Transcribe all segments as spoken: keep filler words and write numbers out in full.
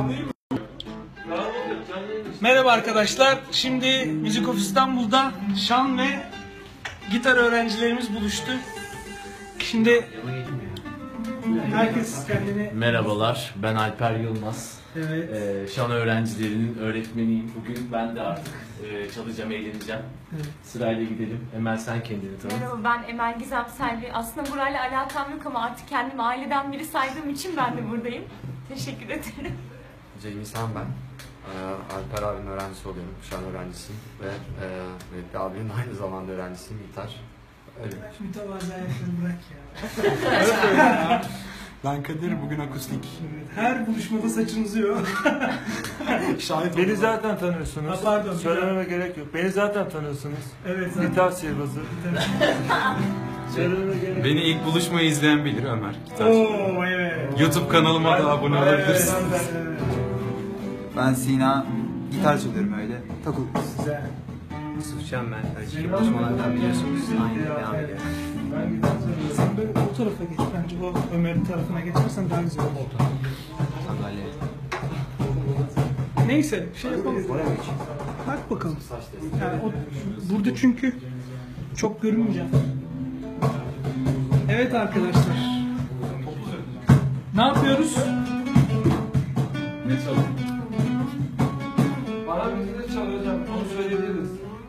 Merhaba arkadaşlar. Şimdi Müzik of İstanbul'da şan ve gitar öğrencilerimiz buluştu. Şimdi herkes kendini... Merhabalar, ben Alper Yılmaz. Evet. Ee, şan öğrencilerinin öğretmeniyim. Bugün ben de artık e, çalacağım, eğleneceğim. Evet. Sırayla gidelim. Emel, sen kendini tanıt. Merhaba, ben Emel Gizem Selvi. Aslında burayla alakam yok ama artık kendimi aileden biri saydığım için ben de buradayım. Teşekkür ederim. Cengiz Han ben. Ee, Alper abinin öğrencisi oluyorum. Şu an öğrencisiyim ve e, Mehmet abinin aynı zamanda öğrencisiyim. Gitar. Öyle. Mütevazı ayakları bırak ya. Ben Kadir, bugün akustik. Her buluşmada saçın uzuyor. Şahit Beni zaten tanıyorsunuz. Ha, pardon, Söylememe gerek yok. Beni zaten tanıyorsunuz. Evet zaten. Gitar sihirbazı. Söylememe gerek yok. Beni ilk buluşmayı izleyen bilir Ömer. Gitar. Oo evet. YouTube kanalıma da abone olabilirsiniz. Evet, evet. Ben Sina, gitar çalıyorum öyle. Takıl. Güzel. Yusufcan ben. Önceki buluşmalardan biliyorsunuz. Aynı devam ediyor. Sen böyle o tarafa geç. Bence o Ömer'in tarafına geçersen daha güzel olur. Sandalye. Neyse şey yapalım. Bak bakalım. Yani o, burada çünkü çok görünmeyeceğim. Evet arkadaşlar. Ne yapıyoruz? Ne çalayım? Bana bir de çalacağım. Onu söyleyebiliriz.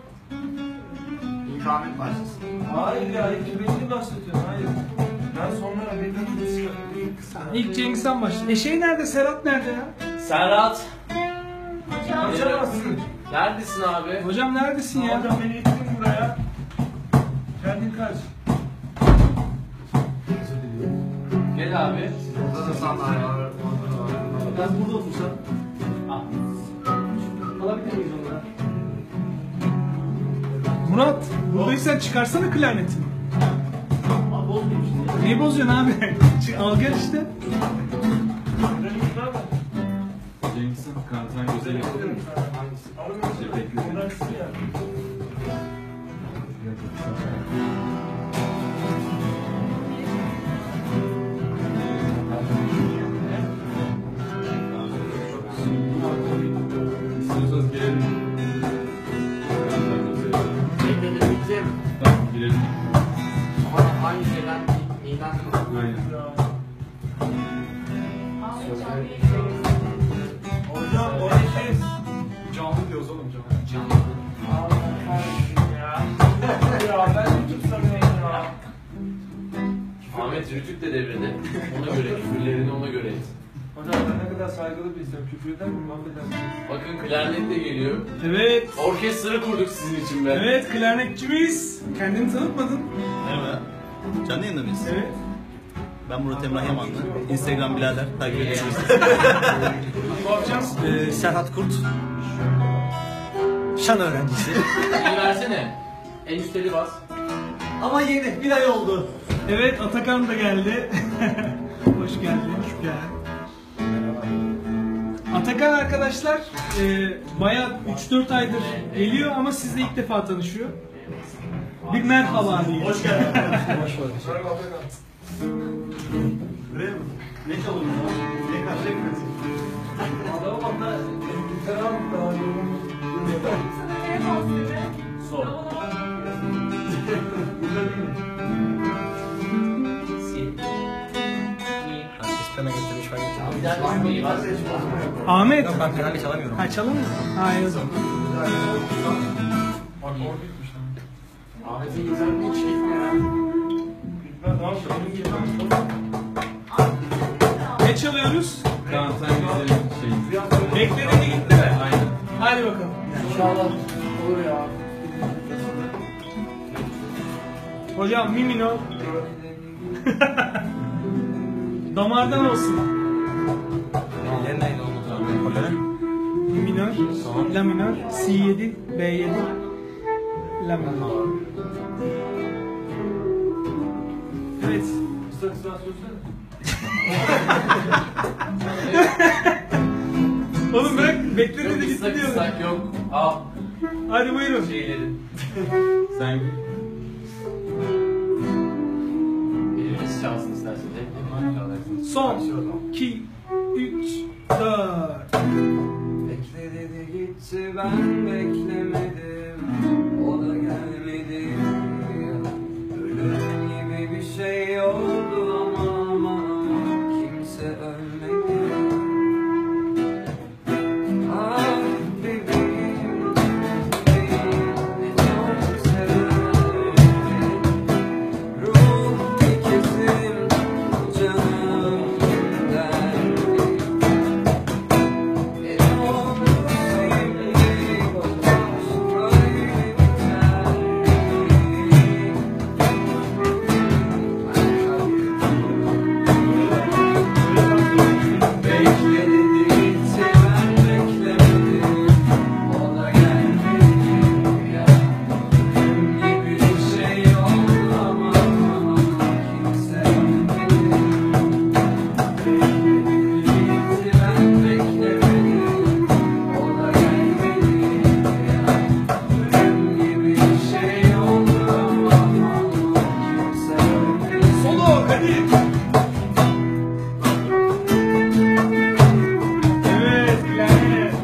İlk Ahmet başlasın. Hayır ya. İlk beni başlatıyorum. Hayır. Ben sonra beni İlk Cengiz'den başla. E şey nerede? Serhat nerede ya? Serhat! Kaçamazsın. Neredesin abi? Hocam neredesin ya? Hocam beni ittin buraya. Kendin kaç. Gel abi. Burada da sandalye var. Ben burada otursam. Al. Alabilir miyiz onları? Murat, buradaysan çıkarsana klarnetini. Abi bozmayayım şimdi. Neyi bozuyorsun abi? Çık, al gel işte. Cengiz'in kantan güzel yapılır mı? Şey bekliyorum. İstiyorsanız gelelim. Bekledim. Tamam, girelim. Ama aynı şeyden ilan Aynen. Hocam o şey. Canlı diyoruz oğlum canlı. Ya. Ya ben YouTube sanıyorum ya. Ahmet Rütük de devrede. Ona göre, küfürlerini ona göre et. Hocam ben ne kadar saygılı bir insanım. Küfür eder miyim? Affedersiniz. Bakın klarnet de geliyor. Evet. Orkestra kurduk sizin için be. Evet, klarnetçimiz. Kendini tanıtmadın. Merhaba. Canlı yayında mıyız? Evet. Ben Murat Emrah Yamanlı. Instagram birader. Takip ediyorsunuz. Ne yapacağız? ee, Serhat Kurt. Şan öğrencisi. İyi versene. En üstleri bas. Ama yeni. Bir ay oldu. Evet, Atakan da geldi. Hoş geldin. Gel. Atakan arkadaşlar e, bayağı üç dört aydır geliyor ama sizle ilk defa tanışıyor. Bir merhaba diyeyim. Hoş geldin. Hoş bulduk. Ne çalıyorsun? Ne kadar çekmesin? Adama bak da gitar al daha yoğun. Sana neye bahsediyor? Sol. İsteme getirmiş falan getirmiş. Bir daha basmayı bas. Ahmet. Ben klarnet çalamıyorum. Ha çalamıyor. Hayır o zaman. Bak o gitmiş lan. Ahmet'in gitarı hiç gitmiyor ya. Gitmez abi. Benim gitarım Ne çalıyoruz? Kantan güzel şey. Beklediğinde gitti mi? Aynen. Hadi bakalım. İnşallah olur ya. Hocam mi minor. Damardan olsun. Ellerin neydi oldu? Mi minor, la minor, si yedi, be yedi, la minor. Evet. Kısa kısa söylesene. Oğlum bırak bekledi de gitti Kısa diyor. kısak yok. Al Hadi buyurun. şeylerin. Sen Biriniz çalsın isterseniz. Son iki üç dört gitti ben beklemedim, o da gelmedi. Ölüm gibi bir şey oldu ama, ama kimse ölmedi. Ah bebeğim, bebeğim, ne çok severdim. Ruh iketim, canım derdim. Ne oldu şimdi, böyle biter. Bekledi gitti ben beklemedim, o da gelmedi ya. Ölüm gibi bir şey oldu ama, ama kimse ölmedi. Bekledi gitti ben beklemedim, o da gelmedi ya. Ölüm gibi bir şey oldu ama, ama kimse ölmedi. Solo Kadir. Evet, klarnet.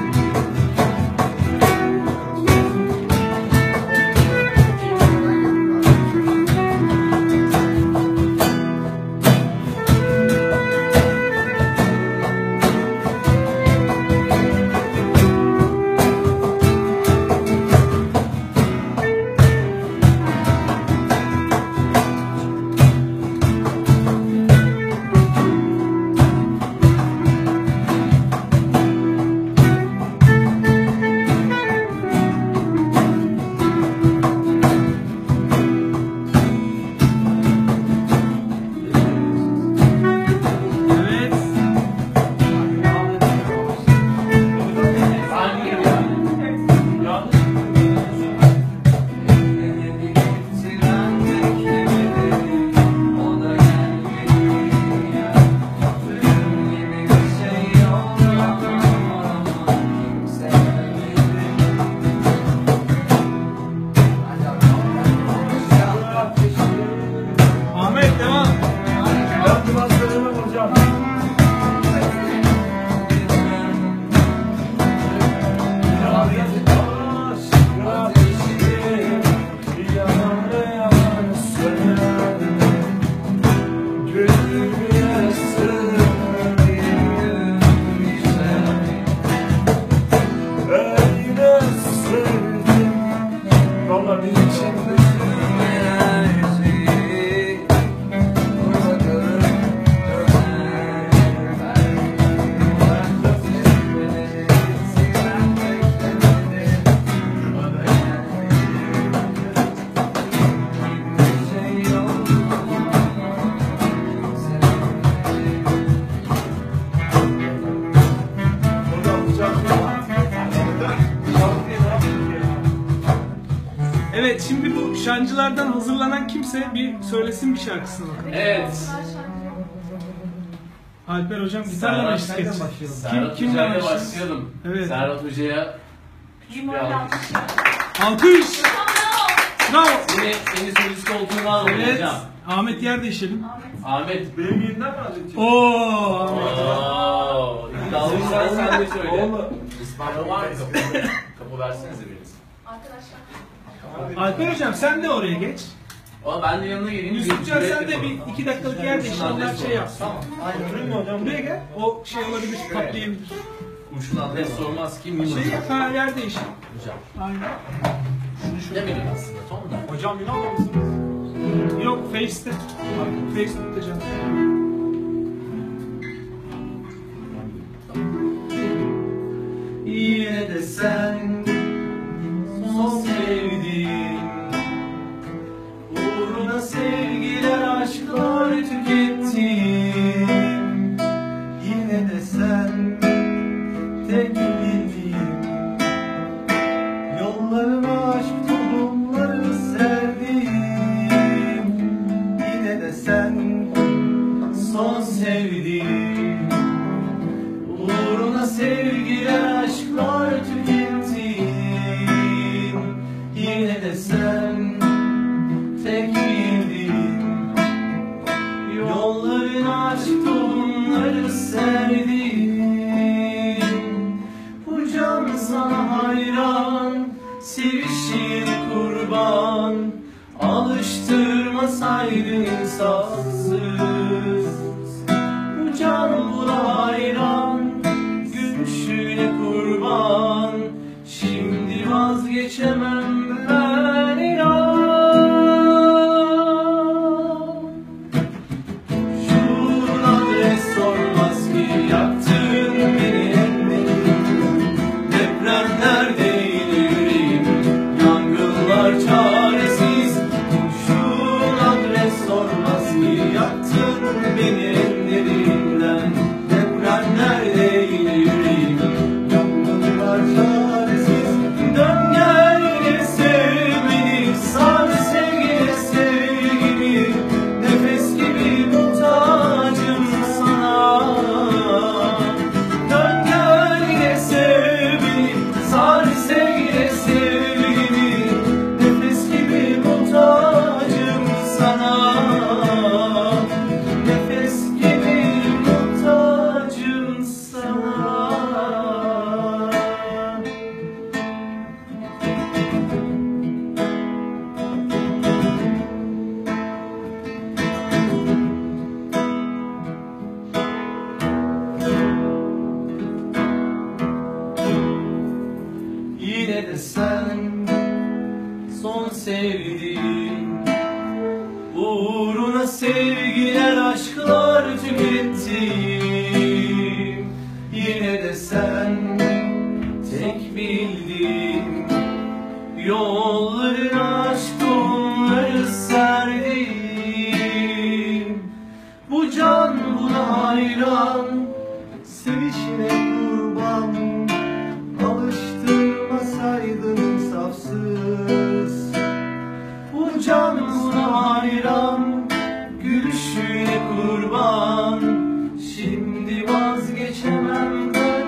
Evet. Bekledi gitti ben beklemedim, o da gelmedi ya. Ölüm gibi bir şey oldu ama, ama kimse ölmedi. Ahmet devam. Evet, şimdi bu şancılardan hazırlanan kimse bir söylesin bir şarkısını bakalım. Evet. Alper hocam gitarla mı eşlik edecek? Serhat Kim, Hoca'yla kimle başlayalım? başlayalım. Evet. Serhat Hoca'ya küçük bir alkış. Alkış! Bravo! Seni, seni solist koltuğuna alalım Evet. hocam. Ahmet yer değişelim. Ahmet. Benim yeniden mi alacaksın? Oo Ahmet. Ooo. İddialıysan sen de söyle. İsmail var mı kapı? Kapı versenize biriniz. Alper hocam sen de oraya geç. Ama ben de yanına geleyim. Yusufcan bir sen düet de yapalım. bir iki dakikalık yer değiştir. Onlar şey yapsın. Aynen. hocam? Buraya gel. O şey olabilir, patlayabilir. Kurşun adres sormaz kim miyim Şey hocam? yap, ha yer değiştir. Hocam. Aynen. Demedim aslında tam da. Hocam Yunan mısınız? Yok Face'te. Facebook'ta canım. Yine de sen son sevdiğim, uğruna sevgiler aşklar tükettim. Yine de sen tek bildiğim, yollarıma aşk tohumları serdim. Yine de sen son sevdiğim, uğruna sevgiler aşklar tükettim. Yine de sen tek bildiğim, yolların aşk tohumları serdim. Bu can sana sevişine kurban, alıştırmasaydın insafsız. Bu can buna hayran, gülüşüne kurban, şimdi vazgeçemem ben inan. Şunun adres sormaz ki yaktın beni ellerim, depremlerdeydi yüreğim, yangınlar çaresiz. Şunun adres sormaz ki yaktın beni ellerinden, depremlerdeydi yüreğim, yangınlar çaresiz. Dön gel yine sev beni, sar sevgiyle sevgimi, nefes gibi muhtacım sana. Dön gel yine sev beni, sar sevgiyle sevgimi, nefes gibi muhtacım sana. Nefes gibi muhtacım sana. Yine de sen son sevdiğim, uğruna sevgiler aşklar tükettim. Yine de sen tek bildiğim, yollarına aşk onları serdim. Bu can buna hayran, sevişine kurban, alıştırmasaydın insafsız. Bu can buna hayran, gülüşüne kurban, şimdi vazgeçemem ben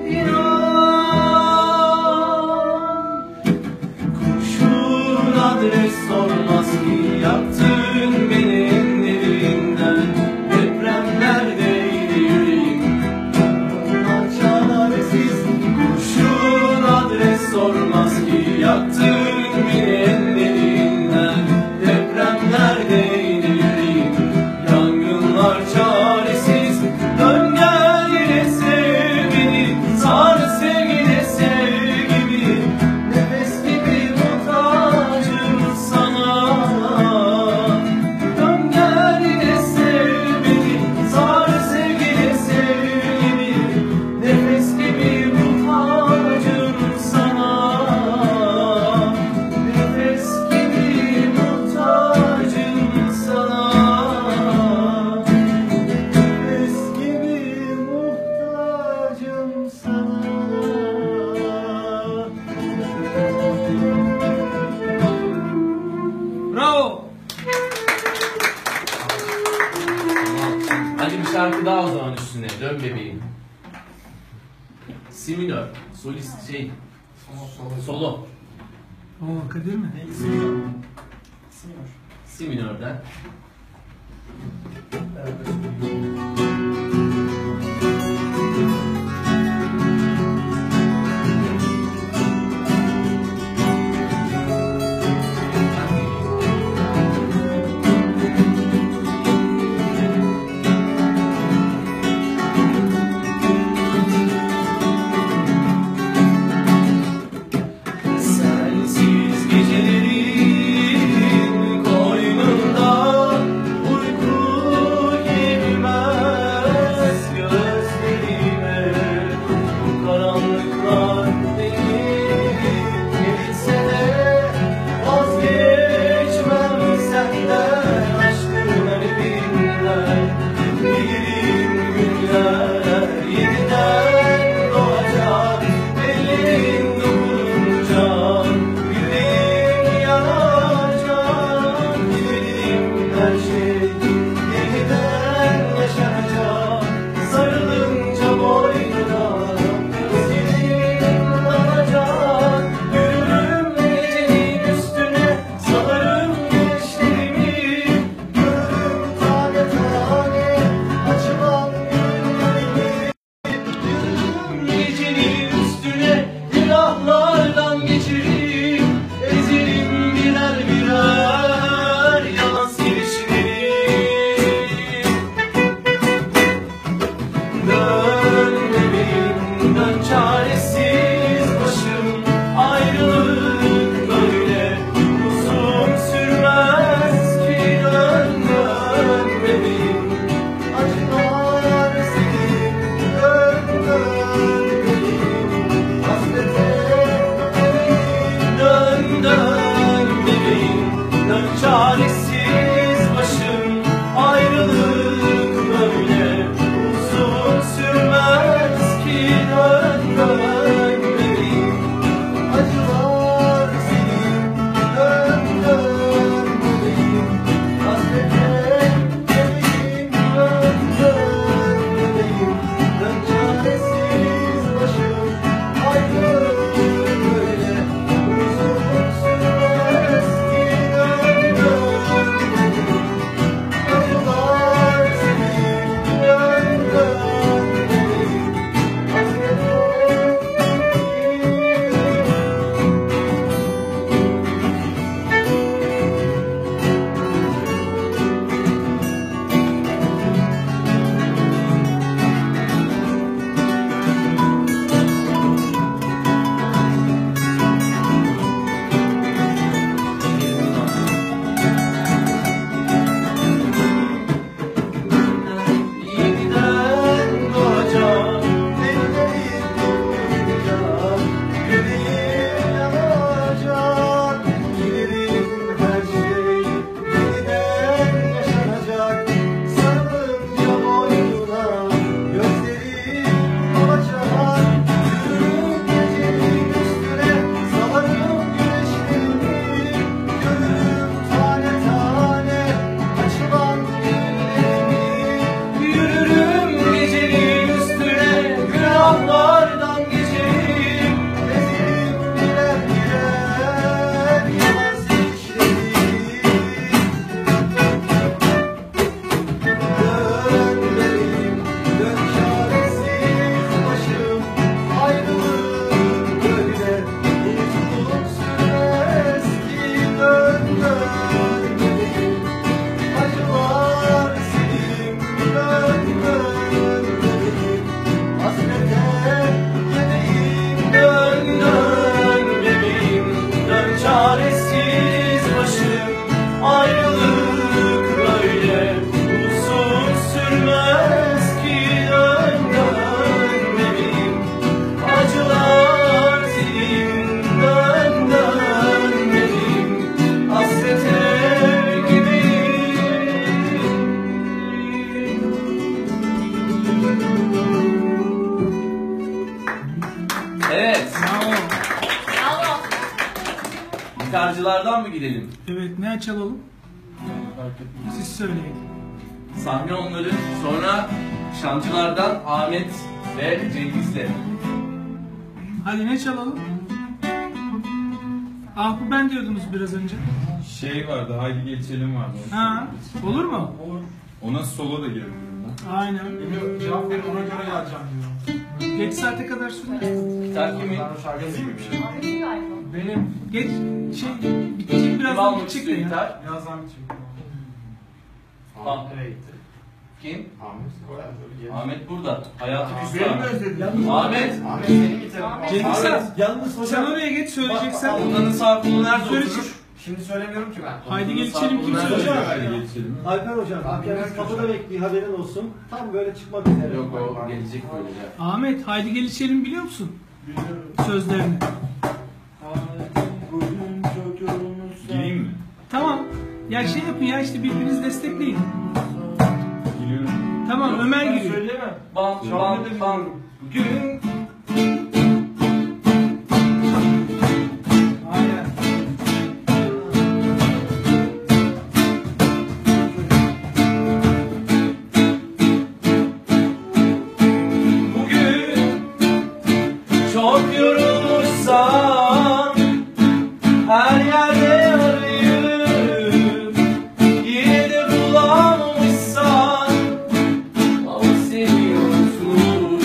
inan. Kurşun adres sormaz ki yaktın beni ellerinden, depremlerdeydi yüreğim, yangınlar çaresiz. Kurşun adres sormaz ki yaktın beni ellerinden, depremlerdeydi yüreğim, yangınlar çaresiz. Dön gel yine sev beni, sar sevgiyle sevgimi, nefes gibi muhtacım sana. Dön gel yine sev beni, sar sevgiyle sevgimi, nefes gibi muhtacım sana. Nefes gibi muhtacım sana. Nefes gibi muhtacım sana. Bravo. Hadi bir şarkı daha o zaman üstüne. Dön bebeğim. Si minör. Solist şey. Solo. Oo, Kadir mi? Si minörden. Sensiz gecelerin koynunda uyku girmez. Şancılardan mı gidelim? Evet, ne çalalım? Siz söyleyin. Sahne onları, sonra Şancılardan Ahmet ve Cengiz'le. Hadi ne çalalım? Ah bu ben diyordunuz biraz önce. Şey vardı, Haydi Geçelim vardı. Ha, olur mu? Ona solo da girebilirim ben. Aynen. Cevap verin ona göre yazacağım diyor. Geç saate kadar sürer. Gitar kimin? Ahmet'in galiba. Benim Geç şey bitecek Kim birazdan almak bitecek de istiyor ya. gitar? yazan için. Tamam. Kim? Ahmet. Ahmet burada. Hayatı Benim küstah. özledim. Ahmet. Ahmet senin gitarın. Cengiz sen, Yalnız sen oraya geç söyleyeceksen. Onların sağ kolu nerede Söyle oturur? çık. Şimdi söylemiyorum ki ben. Haydi geçelim kim Hocam. söyleyecek? Haydi Geçelim. Alper hocam, kendiniz kapıda bekliyor, haberin olsun. Tam böyle çıkmak üzere. Yok o gelecek böylece. Ahmet haydi gel içelim biliyor musun? Biliyorum. Sözlerini. Bugün çok yorulmuşsun. Gireyim mi? Tamam. Ya şey yapın ya işte birbirinizi destekleyin. Giriyorum. Tamam Ömer giriyor. Söyleme. Bam bam bam. Bugün Aynen. Bugün çok yorulmuşsam her yerde arayıp yine de bulamamışsam ama seviyorsun.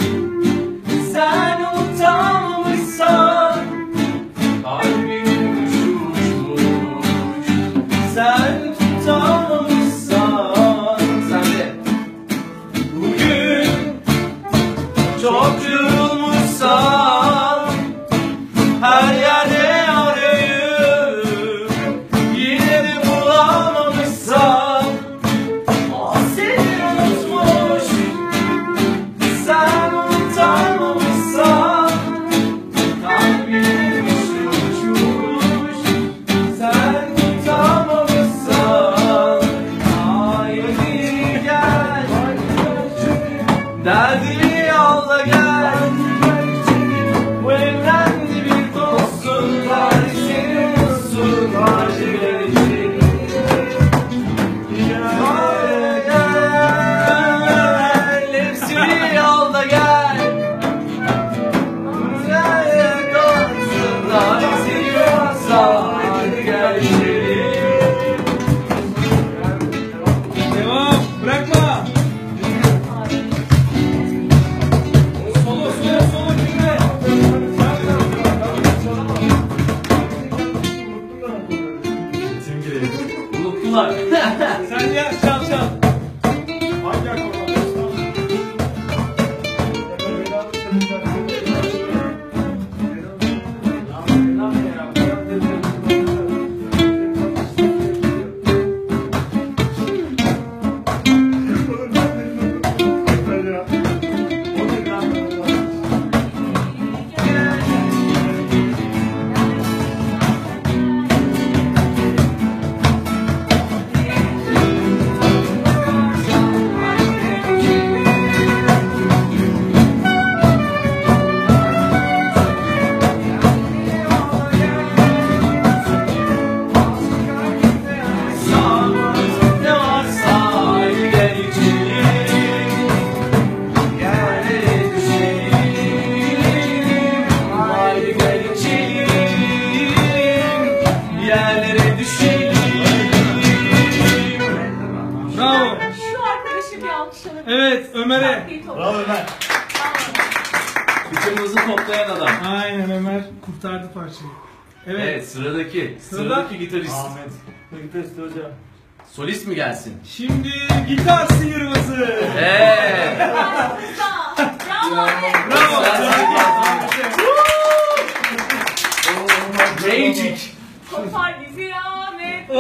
Sen unutamamışsan kalbim uçmuş. Sen tutamamışsan sen de bugün çok yorulmuşsam her yerde arayıp yine de bulamamışsam ah seni unutmuş. Sen unutamamışsan kalbim uçmuş. Sen tutamamışsan haydi gel, derdini yolla gel. Bu evden bir dostsun var, seni unutsun var gelecek. Gel, gel, hepsini yolla gel. Gel, dostsunlar, seni unutsun gel içeri. Devam. Bırakma. Solo solo solo girme. Unuttular. Sen ya çal çal. Hangi akorlar? Ne varsa haydi gel içeri. Yerlere düşelim. Haydi gel içeri. Yerlere düşelim. Bravo. Şu arkadaşı bir alkışlayalım. Evet Ömer'e. Bravo Ömer. Kıçımızı toplayan adam. Aynen Ömer kurtardı parçayı. Evet. Evet, sıradaki. Sırada- Sıradaki gitarist. Ahmet. Gitarist hocam. Solist mi gelsin? Şimdi gitar sıyırması. Evet. Bravo Ahmet. Bravo. Magic. Kopar bizi Ahmet.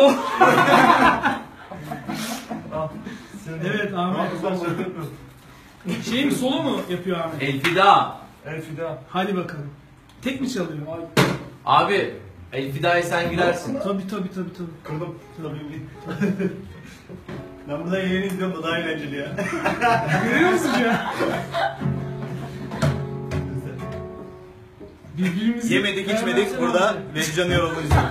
Evet Ahmet. Şey mi solo mu yapıyor Ahmet? Elfida. Elfida. Hadi bakalım. Tek mi çalıyor? Abi, Elfida'ya sen girersin. Tabi tabi tabi tabi. Kırdım. Tabii. Ben burada yayını izliyorum da daha eğlenceli ya. Görüyor musun ya? Birbirimizi Yemedik içmedik burada Veccan Yolunu izliyoruz.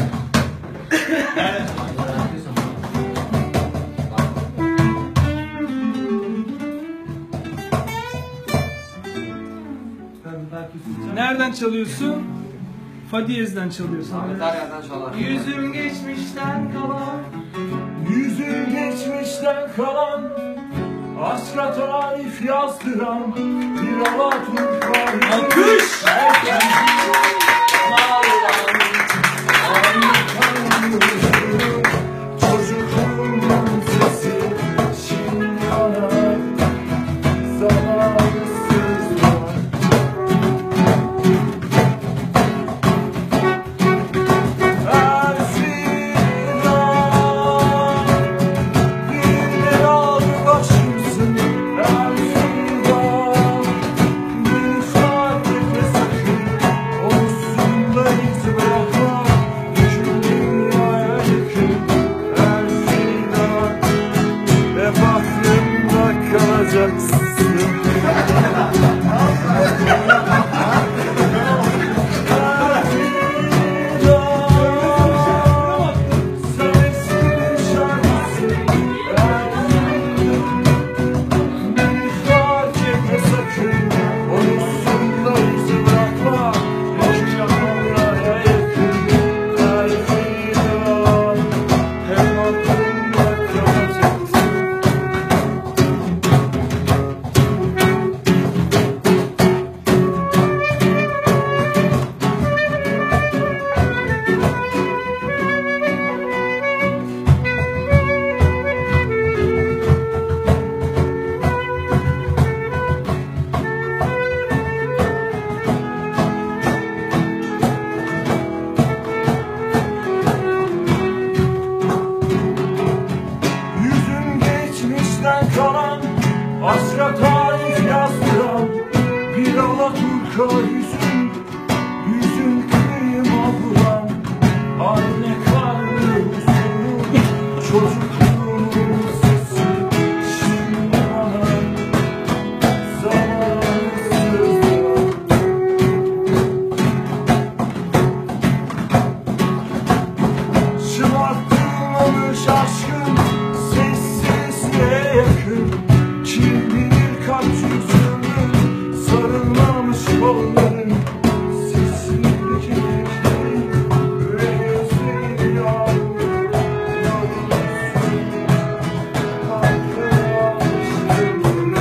Nereden çalıyorsun? Fa diyezden çalıyorsun. Ahmet her yerden çalar. Yüzüm geçmişten kalan, Yüzü geçmişten kalan, aşka tarif yazdıran bir Alaturk var. Alkış! Çocukluğumun sesi şimdi bana zamansız var. Ersin ağam, bir aldı başımsın. Ersin ağam, beni fark etme sakın. Olsun da hiç bırakma, şu dünyaya yakın. Ersin ağam, hep aklımda kalacaksın. Yüzüm geçmişten kalan, aşka tarif yazdıran bir Alaturka yüzün, yüzün kıyıma vuran, anne karnı huzuru, çocukluğumun sesi, şimdi bana zamansız var. Şımartılmamış aşkın sessizliğe yakın. Kim bilir kaç yüzyıldır sarılmamış kolların, sessizlik çekişleri ve gözleri yağmur. Yağmursun, kalkın almıştır.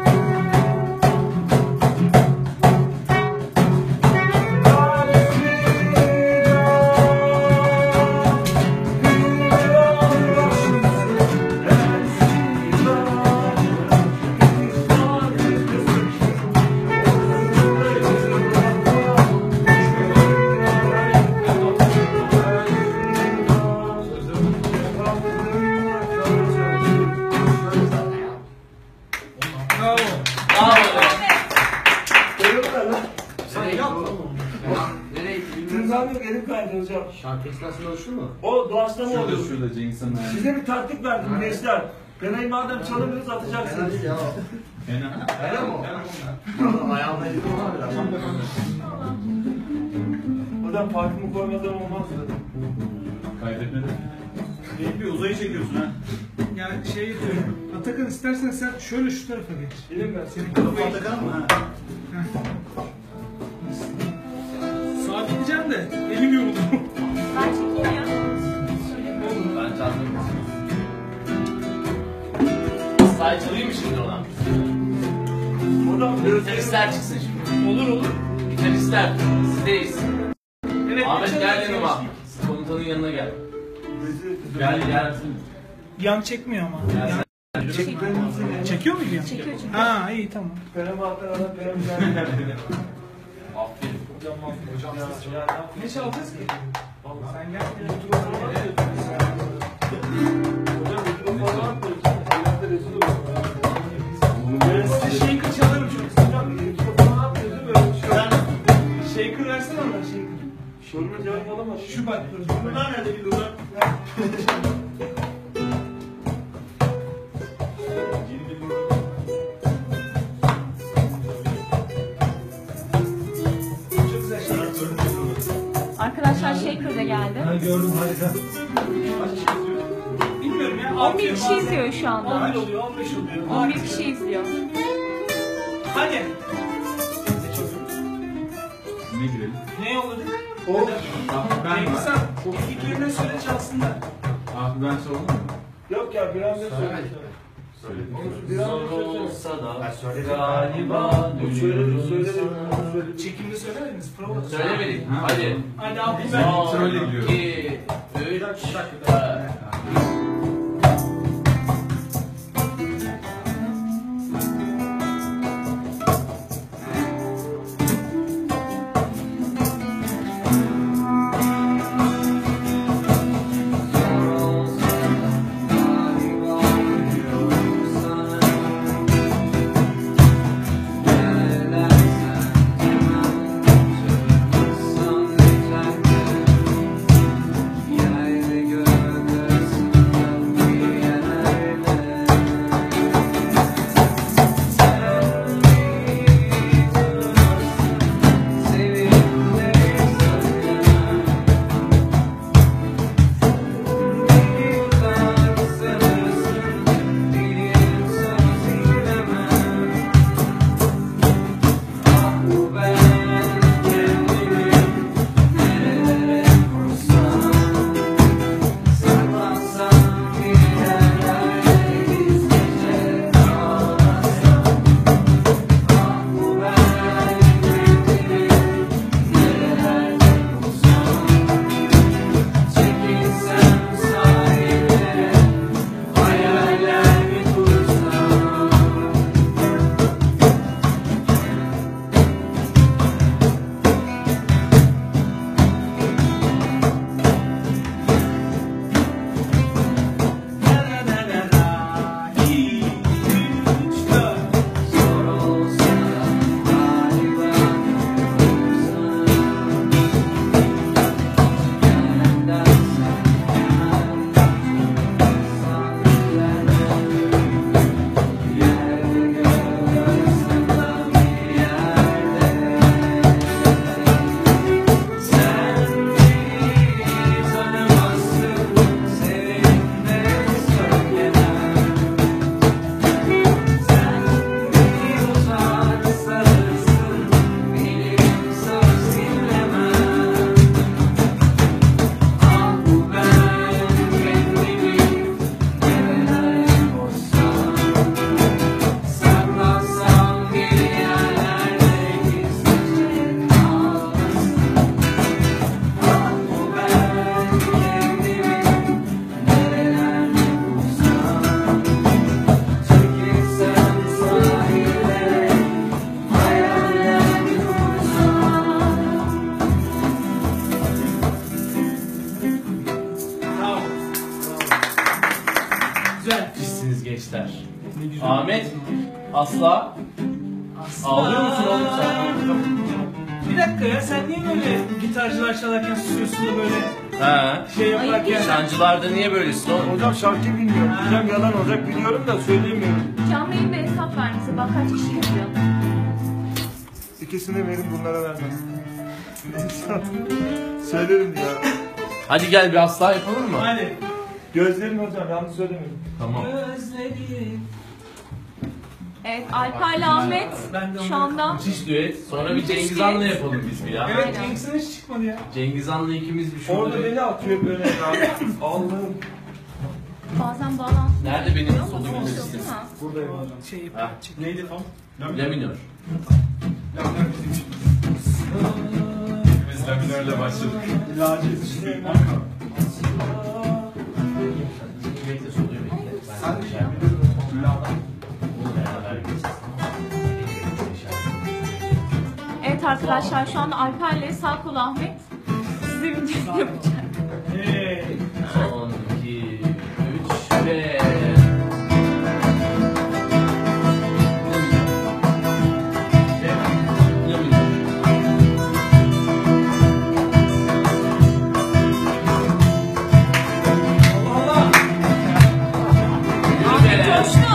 Bravo. Nereye gitti? Tırnağım yok, elim kaydı hocam. Şarkı esnasında oluştu mu? O doğaçlama Şurada oluyor. şurada Cengiz Han abi. Size bir taktik verdim gençler. Penayı madem çalamıyoruz atacaksınız. Fena. Öyle mi o? Ayağımda elim var biraz. Buradan parkımı koymadan olmazdı. Kaybetmedi. İyi bir uzayı çekiyorsun ha. Yani şey yapıyorum. Atakan istersen sen şöyle şu tarafa geç. Elim ver. Senin Kafa kafayı Atakan mı ha? sabitleyeceğim de elim yoruldu. Ben çekeyim ya. ben çaldım. Say çalayım mı şimdi ona? Buradan gözlerim. Gitaristler çıksın şimdi. Olur olur. Gitaristler, sizdeyiz. Evet. Ahmet geçen gel hafta yanıma. çalıştık. Komutanın yanına gel. Gel gel. Yan çekmiyor ama. Gel Yan- sen. Çekiyor muydu yan? Çekiyor çünkü. Ha iyi tamam. Penamı atakan penamı geldi. Aferin. Ne çalacağız ki? Sen gel. Ben size shaker çalarım çok. Shaker versene ona shaker. Soruna cevap alamaz. Şu bak. Bunlar nerede bir durlar? Çok güzel Shaker da geldi. Ha, gördüm harika. Kaç kişi izliyor? Bilmiyorum ya. on bir kişi izliyor şu anda. on bir oluyor, on beş oluyor. on bir kişi izliyor. Hadi. Ne girelim? Ne yolladık? O. Ben Cengiz var. Han, fikirlerini söyle çalsınlar. Ah ben soralım mı? Yok ya biraz da söyle. Söyledim. Zor olsa da Ben söyledim. galiba Söyledim, söyledim. dönüyorsun. Çekimde söylemediniz, prova. Söylemedik. Ha. Hadi. Hadi abi Ben ben. söyle diyorum. iki, üç, dört. gençler. Ahmet, Asla. Ağlıyor musun oğlum sen? Bir dakika ya, sen niye böyle gitarcılar çalarken susuyorsun da böyle Ha. şey yaparken? Şancılarda niye böylesin oğlum? Hocam şarkı bilmiyorum. Hocam yalan olacak biliyorum da söyleyemiyorum. Canlı yayında hesap vermesi. Bak kaç kişi yazıyor. İkisini verin, bunlara vermez. Söylerim ya. Hadi gel bir Asla yapalım mı? Hadi. Gözlerim hocam, yanlış söylemiyorum. Tamam. Gözlerim. Evet, Alper'le Ahmet Ben de şu onları- anda Müthiş düet. Sonra bir Müthiş Cengiz düet. Han'la yapalım biz bir ya. Evet, Aynen. Cengiz'in hiç çıkmadı ya. Cengiz Han'la ikimiz bir şurada. Orada bir- beni atıyor böyle ya. Allah'ım. bazen bağlantı. Nerede benim Ama solum olsun, bilirsin. değil mi? Buradayım hocam. Şey Ha. Neydi tam? La minör. Biz laminörle başladık. Lacı. Bekle soluyor bekle. Ben de şey yapayım. Bunu beraber geçeceğiz. Evet arkadaşlar, şu anda Alper'le sağ kolu Ahmet size bir düet yapacak. Hey. Son, iki, üç ve... La minör. Allah. Ahmet coştu.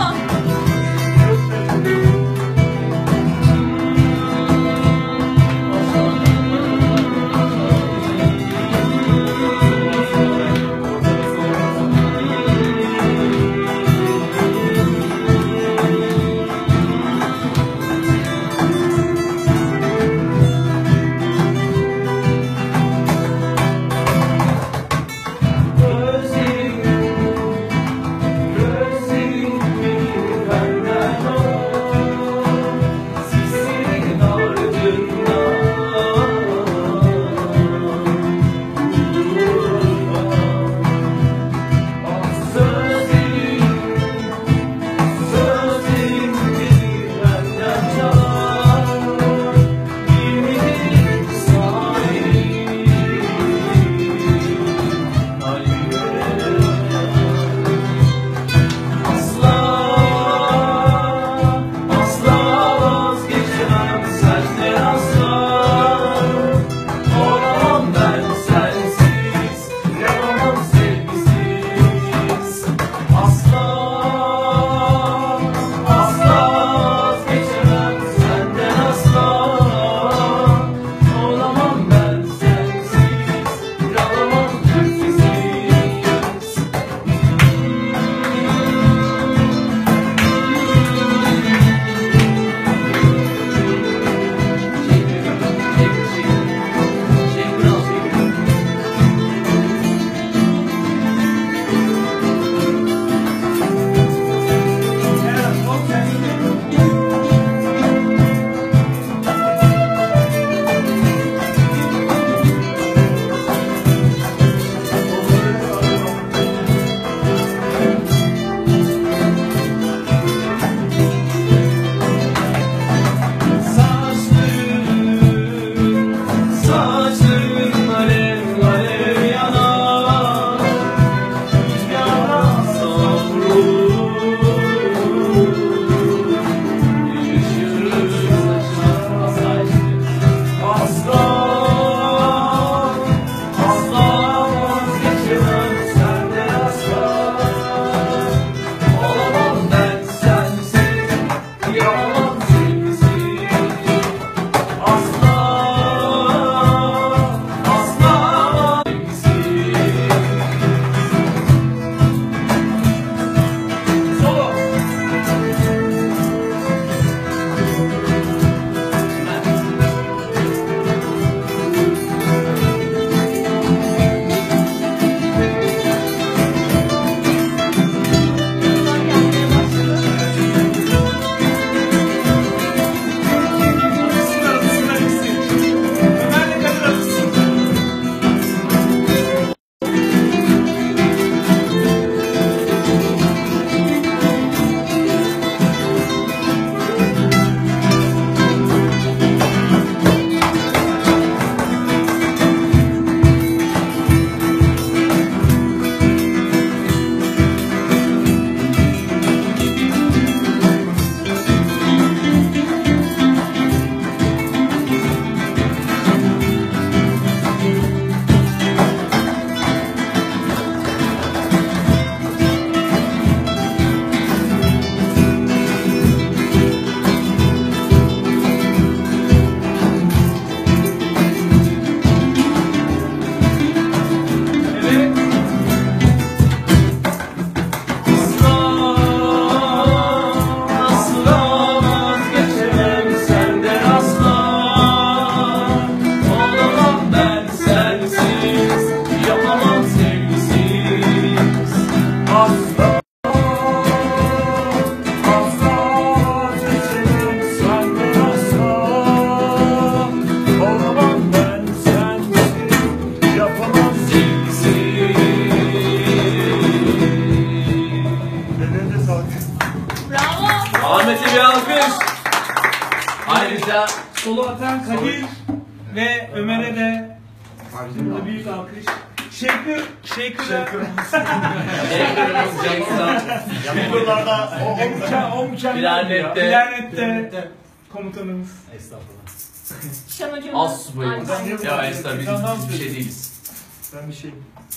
Ayrıca Solo atan Kadir ve Ömer'e de burada büyük alkış. Shaker, Shaker'a Shaker'ımız Jackson. Videolarda o o mükemmel, o mükemmel. Bilanette. Bilanette komutanımız. Estağfurullah. Şan hocamız. As subayımız. Ya Esra biz biz bir şey değiliz. Ben bir şey.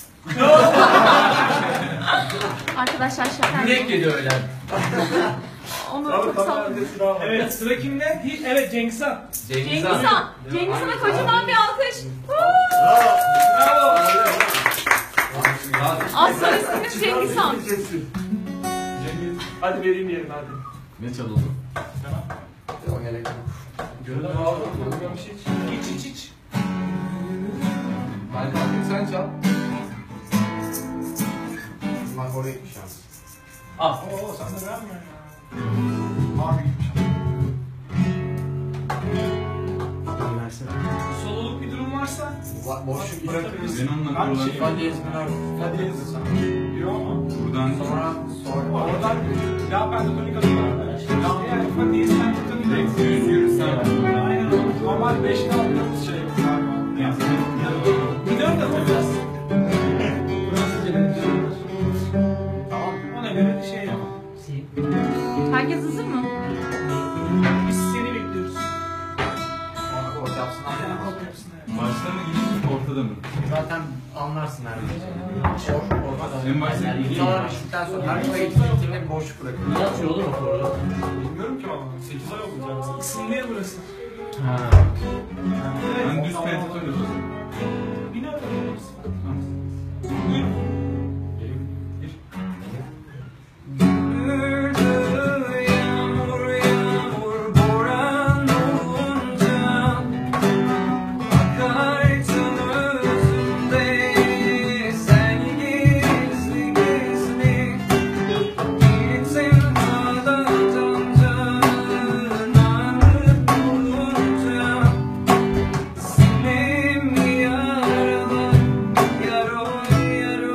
Arkadaşlar şaka. Ne geliyor öyle? Onu Abi çok kamera sağ olun. adresini al. Evet, sıra kimde? Hi- Evet, Cengiz Han. Cengiz Cengiz Han. Han. Cengiz Han'a kocaman bir alkış. Bravo. Az solistimiz Cengiz Han. Cengiz. Hadi vereyim yerine hadi. Ne çalalım? O gerek yok. Gönül abi. Görmemiş hiç. İç iç iç. Ben kalkayım sen çal. Bak oraya gitmiş yalnız. Al. Oo, sen de verme ya. Abi gitmiş. Sololuk bir durum varsa Ba- Boşluk bırakabilirsin. Ben onunla Ben kurban. şey- Hadi yazın abi. Hadi yazırsan. Yok ama. Buradan Sonra sonra. Oradan ya ben de panik atıyorum arkadaşlar. Yani ufak değilse ben tutabilirim. yüz yürürsen. Aynen öyle. Normal beşte aldığımız şey. Bir dört atacağız. Burası cennet. Tamam. Ona göre şey yap. Herkes hazır mı? Biz seni bekliyoruz. O yapsın Yani abi. kop yapsın. evet. Başta mı gidiyorsun, ortada mı? Zaten anlarsın neredeyse. En başta İnsanlar işitten sonra her şeye gittiğinde bir boşluk bırakıyor. Ne atıyor oğlum o koru? Bilmiyorum ki ama. sekiz ay oldu zaten. Isınmaya burası. Ha. Ben düz pentatör yazıyorum. Bir nöbet yaparız. Tamam. Yağmur yağmur boran olunca akarsın özümde sen gizli gizli gitsin adadan cananı bulunca senin yaralar yaro yaro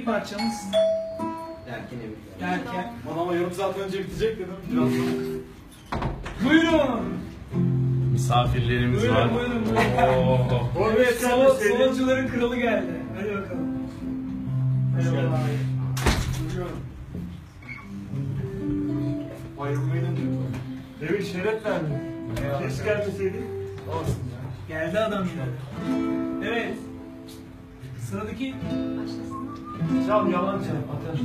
Sıradaki parçamız Derken emin. derken. Bana ama yarım saat önce bitecek dedim. Biraz Buyurun. Misafirlerimiz Buyurun var. buyurun buyurun. Oo. Evet, solo, solocuların kralı geldi. Hadi bakalım. Merhaba abi. Buyurun. ayrılmayın diyor. Evet şeref verdi. Keşke gelmeseydik. Olsun ya. Geldi adam yine. Evet. Sıradaki Çal yalan çal. Atar.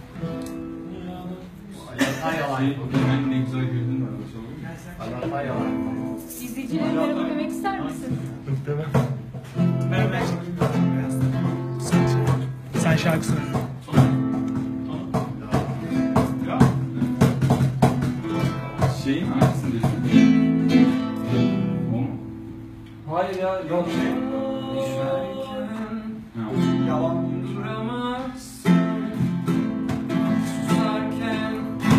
Hay yalan. Şey, o zaman ne güzel güldün mü? Hay yalan. İzleyicilere merhaba demek ister misin? ben ben sen şarkı söyle. Şeyin hangisini diyorsun? O mu? Hayır ya yok şey. Ha. Yalan. Duramazsın, susarken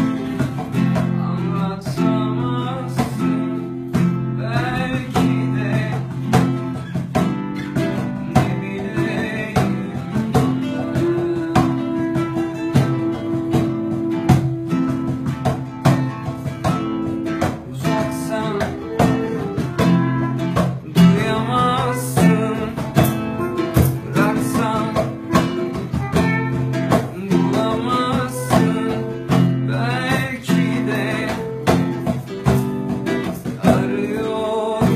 anlatamazsın. Belki de ne bileyim ben. Uzaksan duyamazsın. Bıraksam bulamazsın. Belki de arıyorum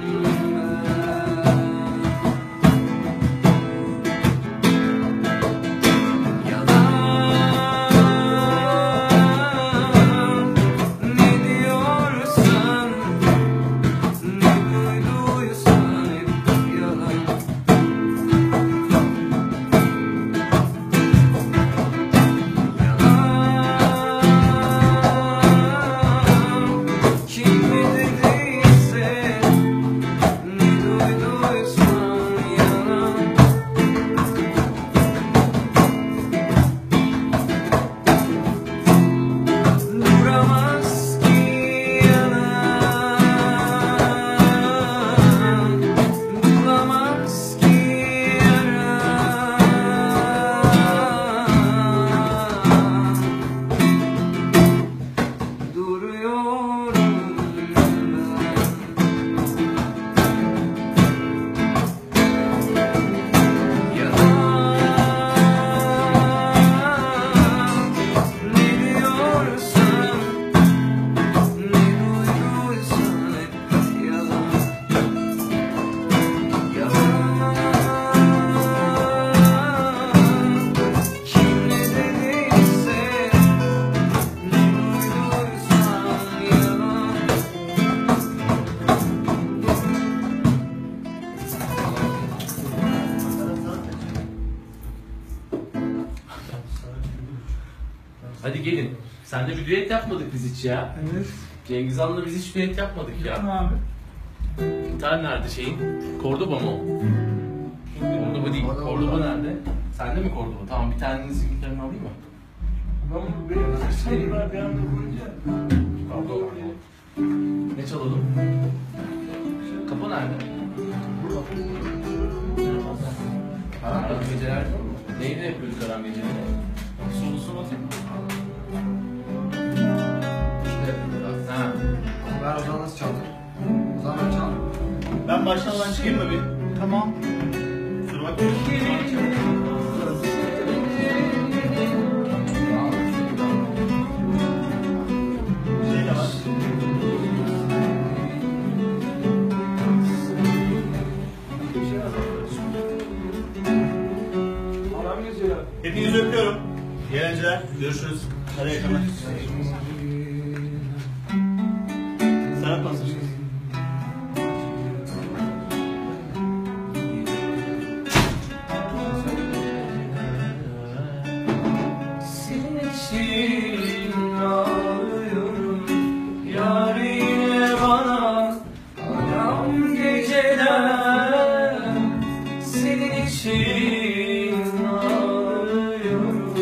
ben. Yalan ne diyorsan, ne duyduysan hep yalan. Kim dediyse, ne duyduysan yalan. Duramaz ki yalan, bulamaz ki yaran. Duruyorum ben. Yalan ne diyorsan, ne duyduysan hep yalan. Yalan kim ne dediyse, ne duyduysan yalan. Hadi gelin. Sen de bir düet yapmadık biz hiç ya. Evet. Cengiz Han'la biz hiç düet yapmadık Tamam ya. abi. Gitar nerede şeyin? Kordoba mı o? Kordoba değil. Kordoba nerede? Sende mi Kordoba? Tamam bir tanenizin gitarını alayım mı? Ben bunu benim şeyler bir anda koyunca. Kordoba. Ne çalalım? Kapı nerede? Karan geceler neyle yapıyoruz karan geceleri? Solusunu atayım mı? Ha. Ver o zaman nasıl çaldır? O zaman çal. Ben baştan çıkayım mı bir? Tamam. Dur bakayım. Şey de var. Adam yazıyor. Hepinizi öpüyorum. İyi eğlenceler. Görüşürüz. Hadi yakınlar. Sanat konuşuruz. Senin için ağlıyorum, yar yine bana adam geceler. Senin için ağlıyorum.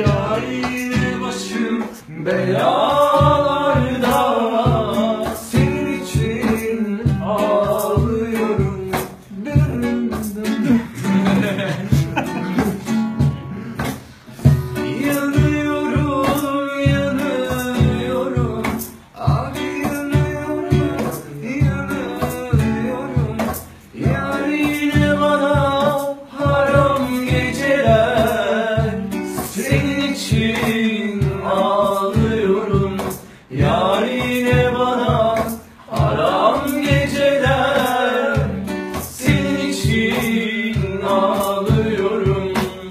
Yarine başım belalarda, senin için ağlıyorum. Yanıyorum, yanıyorum, abi yanıyorum, yanıyorum. Yarine bana haram geceler, senin için ağlıyorum. Yarine bana haram geceler, senin için ağlıyorum.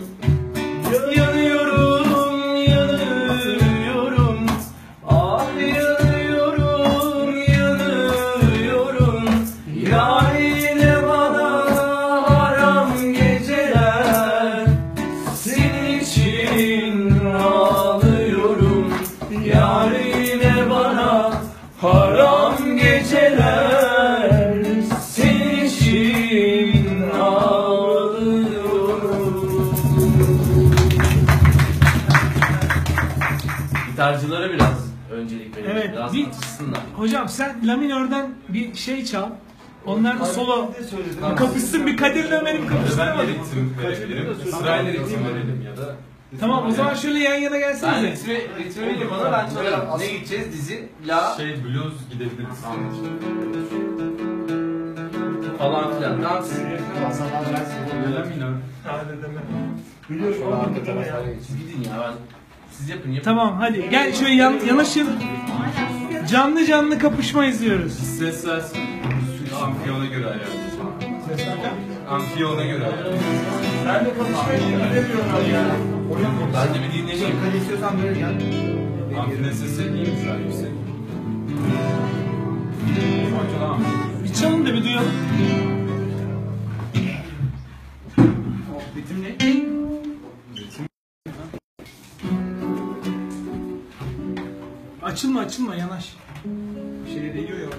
Yanıyorum, yanıyorum, ah yanıyorum, yanıyorum. Yarine bana haram geceler, senin için ağlıyorum. Yarine bana haram geceler, senin için ağlıyorum. Gitarcılara biraz öncelik verelim. Evet, Biraz bir- atışsınlar. Hocam sen La minörden bir şey çal. Onlar da solo kapışsın, bir Kadir'le Ömer'in kapışsın. Ben ritim verebilirim. Sırayla ritim verelim ya da. Tamam, o zaman şöyle yan yana Sen gelsenize. ritmi, ritmi verin bana, ben çalarım. Ne gideceğiz? Dizi, la Şey blues gidebiliriz. falan filan. Dans. La minör. Siz gidin ya, ben... Siz yapın, yapın. Tamam hadi gel şöyle yan, yanaşın. Canlı canlı kapışma izliyoruz. Ses versin. Amfiye ona göre ayarlayacağız. Amfiye ona göre ayarlayacağız. Ben de kapışmaya gidemiyorum ya. Ben de bir dinleyeyim. Hadi istiyorsan böyle gel. Amfinin sesi iyiymiş abi, yüksek. Tamam. Bir çalın da bir duyalım. Ritim ne? Açılma açılma, yanaş. Şeye değiyor ya.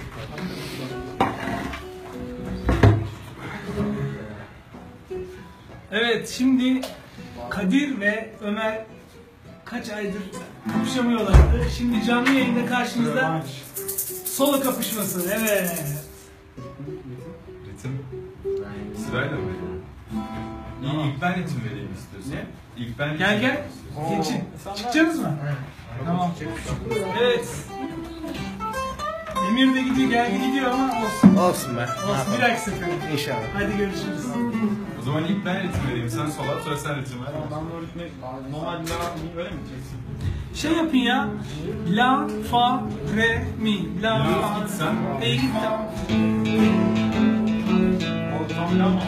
Evet, şimdi Kadir ve Ömer kaç aydır kapışamıyorlardı. Şimdi canlı yayında karşınızda solo kapışması. Evet. Ritim. Sırayla mı verelim? İyi, ilk ben ritim vereyim istiyorsan. Ne? İlk ben ritim Gel gel. vereyim istiyorsan. Geçin. Çıkacaksınız mı? Tamam. Evet. Emir de gidiyor, geldi gidiyor ama olsun. Olsun be. Olsun, bir dahaki sefere. İnşallah. Hadi görüşürüz. O zaman ilk ben ritim vereyim, sen sola, sonra sen ritim ver. Ben bu ritmi normal bir öyle mi diyeceksin? Şey yapın ya. La, fa, re, mi. La, Blues fa, gitsen. e git tamam. O tam lama.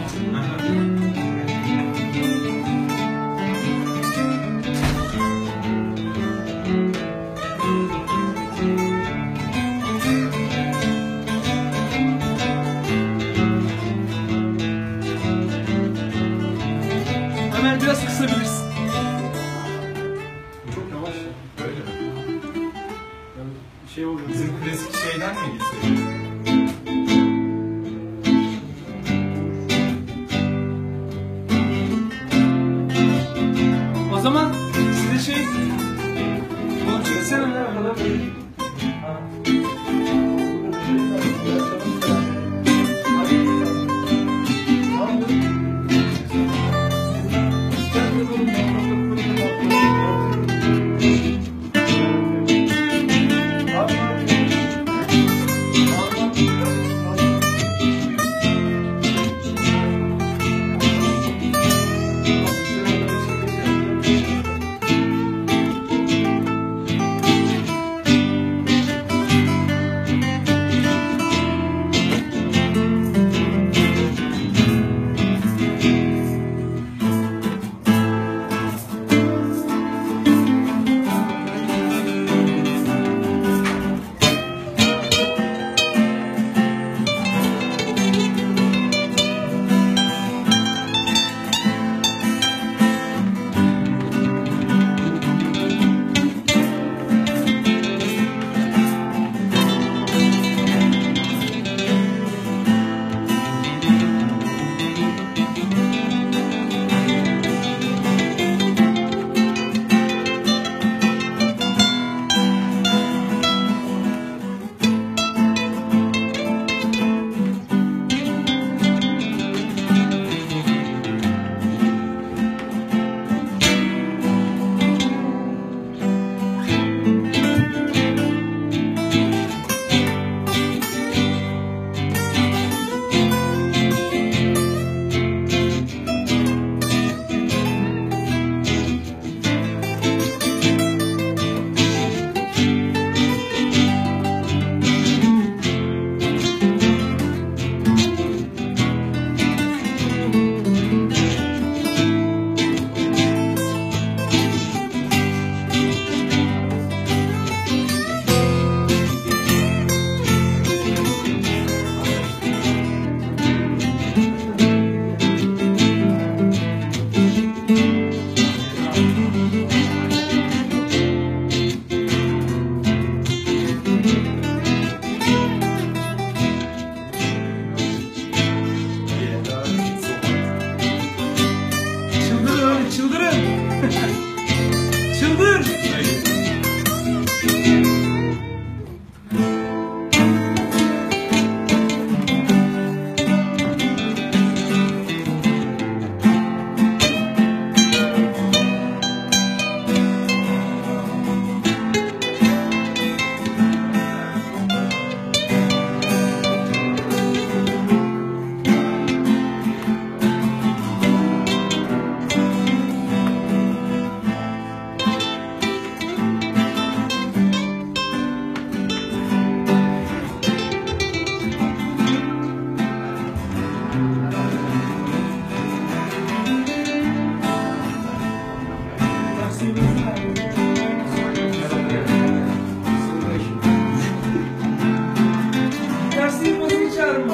Ömer biraz kısabilirsin. Çok yavaş. Böyle mi? Şey oluyor. Bizim klasik şeyden mi gitsek? O zaman size şey... Bunu çeksene ne bakalım. Çıldır. Dersi basın çağırma.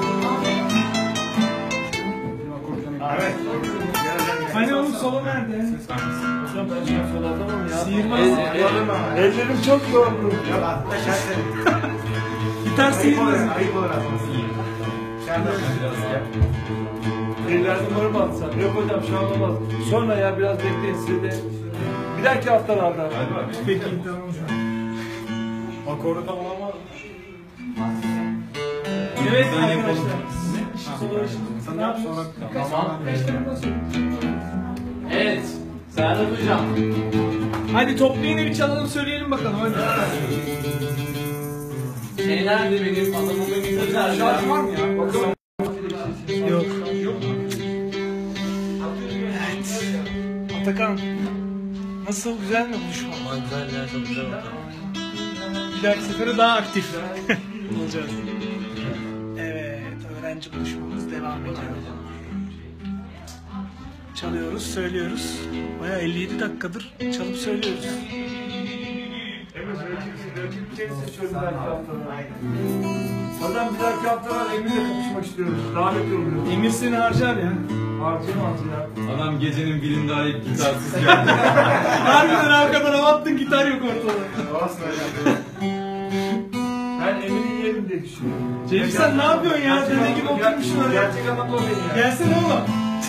Evet. Hani oğlum solo nerede? Hocam ben şu an sollatamam ya. Sıyırmaz. Ellerim çok yoruldu. Ya arkadaş sen. Gitar sıyırmaz. Ayıp olur aslında. Sen de biraz ya. Eller numara mı atsan? Yok hocam şu an olmaz. Sonra ya biraz bekleyin size de. Bir dahaki haftalarda. Peki tamam. Akordu tamamlamaz. Evet arkadaşlar. Solo işimiz. Ne yapıyoruz? Tamam. Evet. Serhat Hocam. Hadi toplu yine bir çalalım söyleyelim bakalım. Hadi. Şey nerede benim adamımın gitarı nerede? Şarkı var mı ya? Bakalım. Yok. Evet. Atakan. Nasıl? Güzel mi buluşma? Güzel ya, çok güzel oldu. Bir dahaki sefere daha aktif olacağız. Evet, öğrenci buluşmamız devam ediyor. Çalıyoruz, söylüyoruz. Bayağı elli yedi dakikadır çalıp söylüyoruz. Evet, rakip şöyle bir dahaki haftalar. Adam bir dahaki haftalar Emir'le kapışmak istiyoruz. Davet yolluyoruz. Emir seni harcar ya. Harcayım harcayım. Adam gecenin birinde arayıp gitarsız geldi. Harbiden arkadan hava attın, gitar yok ortada. Olsun hocam. Ben Emir'i yerim diye düşünüyorum. Cengiz sen ne yapıyorsun ya? Dede gibi oturmuşsun oraya. Gerçek anlamda o benim ya. Gelsene oğlum.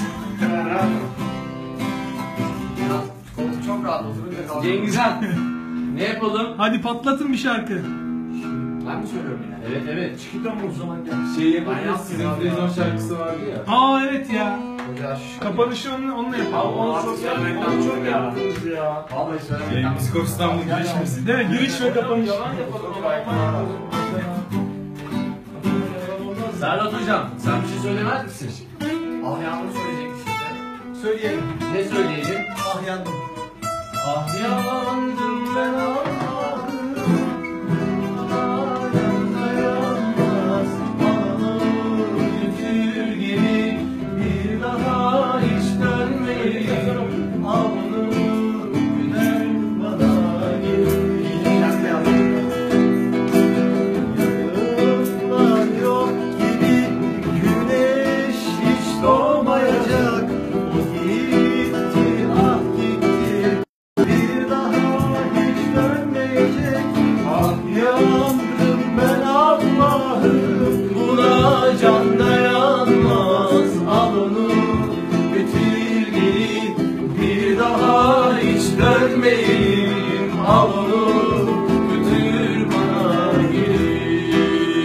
Koltuk çok rahat oturunca kalkıyor. Cengizhan. Ne yapalım? Hadi patlatın bir şarkı. Ben mi söylüyorum yine? Evet evet. Çıkıdan mı o zaman gel. Şey yapabiliriz. Sizin televizyon şarkısı vardı ya. Aa evet ya. Hoca şu. Kapanışı onunla, onunla yapalım. Onu çok yaptık. Onu çok yaptınız ya. Vallahi Şey, söylemek Psikop İstanbul girişmesi. Değil mi? Giriş ve kapanış. Yalan yapalım. Serhat Hocam sen bir şey söylemez misin? Ah yağmur söyleyecek size. Söyleyelim. Ne söyleyelim? Ah yandım. Ah yandım ben Allah'ım. Dayanamaz ağır götür geri. Bir daha hiç dönmeyin. Ağır güler bana geri. Yanımlar yok gibi. Güneş hiç doğmayacak. O gitti ah gitti. Bir daha hiç dönmeyecek. Ah yandım ben Allah'ım. Buna can dayanmaz. Al onu götür geri. Bir daha hiç dönmeyeyim. Al onu götür bana geri.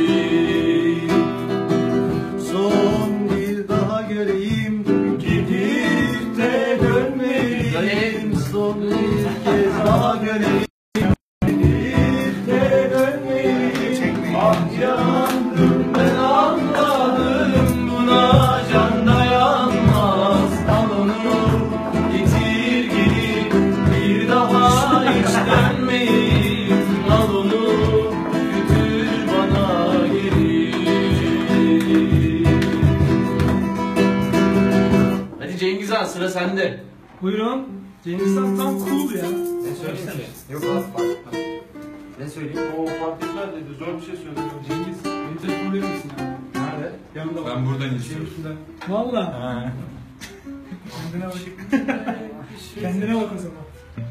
Son bir daha göreyim. Gidip de dönmeyeyim. Son bir kez daha göreyim. Gidip de dönmeyeyim. Ah yandım ben Allah'ım. Buna can dayanmaz. Al onu getir geri. Bir daha hiç dönmeyeyim. Al onu götür bana geri. Hadi Cengiz Han sıra sende. Buyurun. Cengiz Han tam cool ya. Ne söyleyeyim ki? Yok abi fark. Ne söyleyeyim? O fark etmez dedi. Zor bir şey söyledi. Cengiz, beni telefon verir misin ya? Nerede? Yanımda bak. Ben buradan izliyorum. Valla. Kendine bak. Kendine bak o zaman.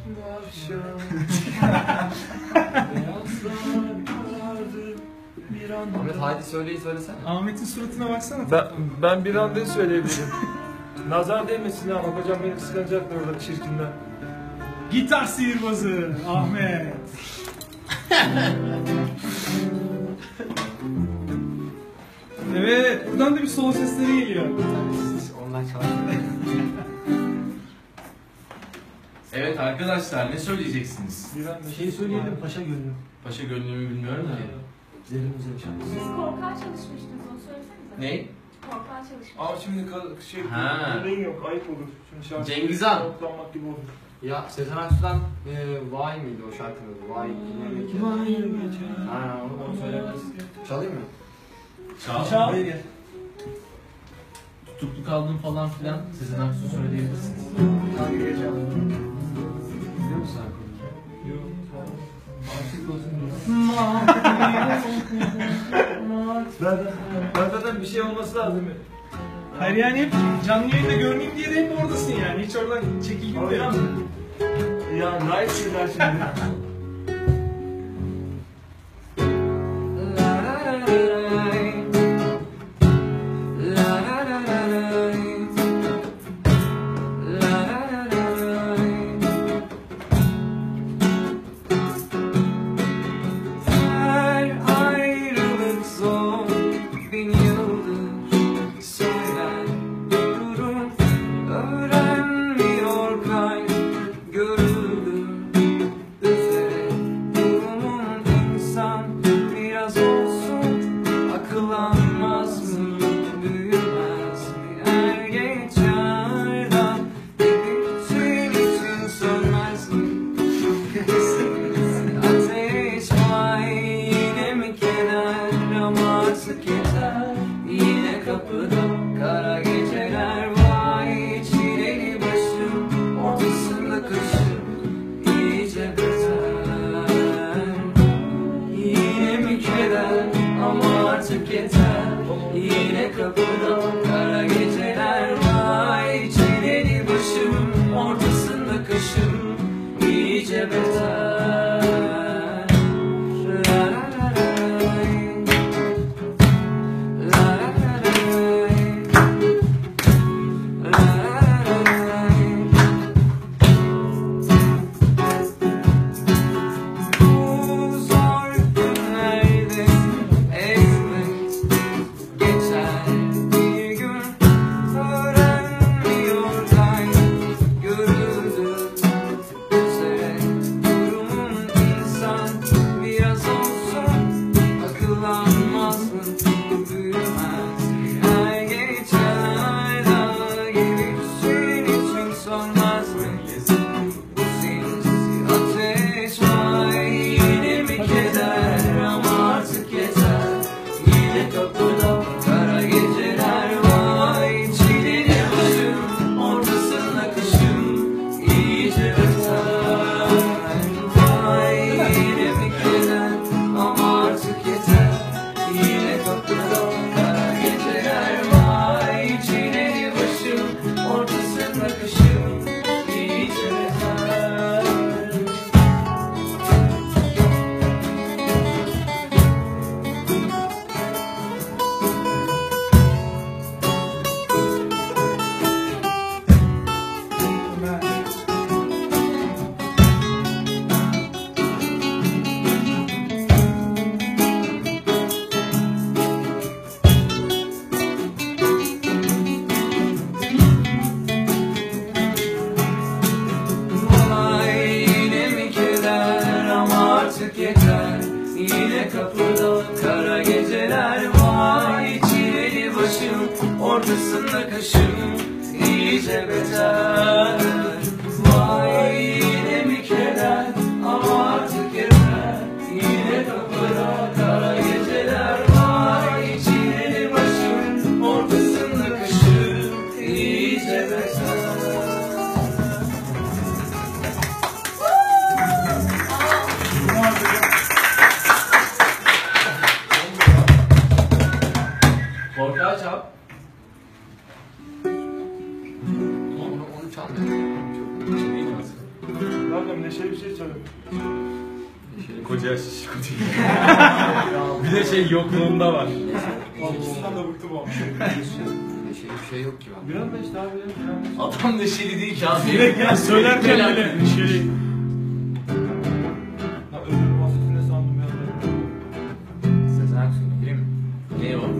Ahmet haydi söyleyi söylesene. Ahmet'in suratına baksana. Ben, ben bir anda söyleyebilirim. Nazar değmesin ha. Bak hocam beni kıskanacaklar orada çirkinden. Gitar sihirbazı Ahmet. Evet, buradan da bir solo sesleri geliyor. Onlar çalışıyor. Evet arkadaşlar ne söyleyeceksiniz? Bir şey söyleyelim Paşa Gönlü. Paşa Gönlümü bilmiyorum da. Güzelim güzel şarkı. Siz korkar çalışmıştınız, onu söylesenize. Ne? Korkar çalışmıştınız. Ama şimdi ka- şey Ha. renk yok, ayıp olur. Şimdi şarkı Cengiz Han. toplanmak gibi olur. Ya Sezen Aksu'dan e, Vay mıydı o şarkının adı? Vay dinlemek ya. Vay geçer. Ha onu, onu söyleyebiliriz. Çalayım mı? Çal. Çal. Tutuklu kaldım falan filan. Sezen Aksu söyleyebilirsiniz. Hangi geçer? Biliyor musun Aksu? Yok. Aşık olsun diyor. Zaten, zaten bir şey olması lazım. Hayır yani hep canlı yayında görüneyim diye de hep oradasın yani. Hiç oradan çekilgin de yok. Ya nice şeyler şimdi. Her ayrılık zor, bin yıldır söyler dururum. Öğrenmiyor kalp, görülür üzere durumum. İnsan biraz olsun akıllanmaz mı, büyümez mi? Er geç yardan bütün için sönmez mi? Ateş var yine mi keder, ama artık yeter. Yine kapıda kara geceler vay, çileli başım ortasında kışım iyice beter. Yine mi keder, ama artık yeter. Yine kapıda kara geceler vay, çileli başım ortasında kışım iyice beter. La la la lay. La la la lay. La la la lay. Bu zor günlerde elbet geçer bir gün. Öğrenmiyor kalp, görüldü üzere durumum. İnsan biraz olsun akıllanmaz mı, büyümez. Her geçer dağ gibi senin için sönmez mi? Bu sinsi ateş var yine mi keder, ama artık yeter. Yine kapıda kara geceler vay, çileli başım ortasında kışım iyice beter. Vay yine mi keder, ama artık yeter. Yine kapıda kara geceler vay, çileli başım ortasında kışım iyice beter. Vay yine mi keder, ama artık yeter. Yine kapıda kara geceler vay, çileli başım ortasında kışım iyice beter. Vay yine mi keder, ama artık yeter. Yine kapıda kara geceler vay, çileli başım ortasında kışım iyice beter. Korkar çal. Onu, onu çalmıyor. Nereden neşeli bir şey çalıyor. Koca şişko değil. Bir de şey yokluğunda var. Altısından da bıktım ama. neşeli bir şey yok ki bende. Bir anda işte abi ya. Bir anda işte. Adam neşeli değil ki abi. Direkt ya söylerken bile neşeli. Ha öbür vasıfı ne sandım ya. Sezen Aksu gireyim mi? Ne o?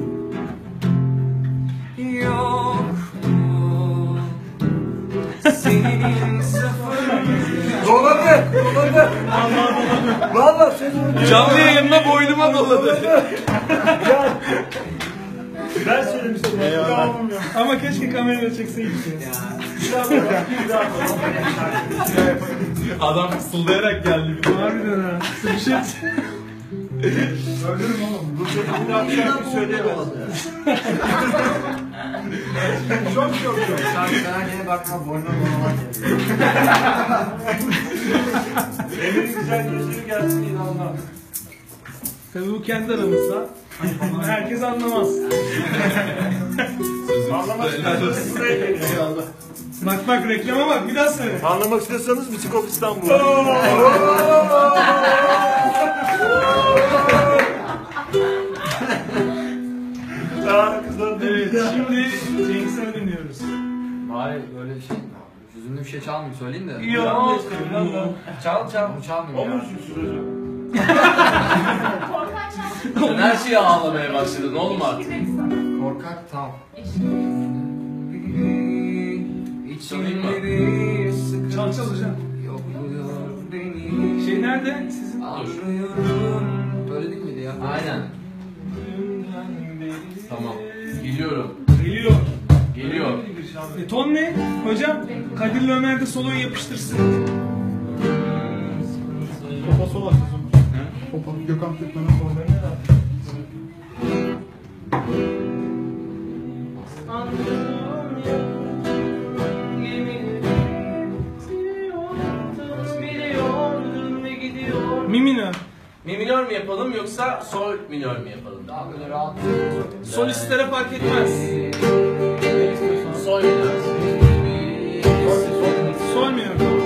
Yok mu senin sıfır Doladı! Doladı! Valla seni Canlı yayında boynuma doladı. ben söylemiştim. Devamım ya. Ama keşke kamerayla çekseydik ya. Bir daha yapalım. Bir daha yapalım. Bir daha yapalım. Adam fısıldayarak geldi. Harbiden ha. Bir şey Öldürürüm oğlum. Bu çocuk bir daha bir şarkı söyleyemez. Çok çok çok. Şarkı söylerken bakma boynuna dolamak geliyor. Emin güzel gözleri gelsin inanlar. Tabii bu kendi aramızda. Herkes anlamaz. Anlamak istiyorsanız buraya gelin. Eyvallah. Bak bak reklama bak bir daha söyle. Anlamak istiyorsanız Bisikop İstanbul. Aa kızlar Evet şimdi Cengiz'e dinliyoruz. Bari böyle şey, hüzünlü bir şey çalmayayım söyleyeyim de. Yok. Çal çal. Onu O çalmayayım mu ya. üzülsün hocam? Korkan şarkı. Sen her şeye ağlamaya başladın oğlum artık. Korkak tamam. Çalayım mı? Çal çal hocam. Şey nerede? Sizin Böyle değil miydi ya? Aynen. Tamam. Geliyorum. geliyor. Geliyor. E, ton ne? Hocam Kadir'le Ömer de soloyu yapıştırsın. Topa sol açıyorsun. Topa Gökhan Türkmen'in solları ne var? Mi minör. Mi minör mü yapalım yoksa sol minör mü yapalım? Daha böyle rahat. Solistlere fark etmez. Sol minör. Sol minör. Tamam.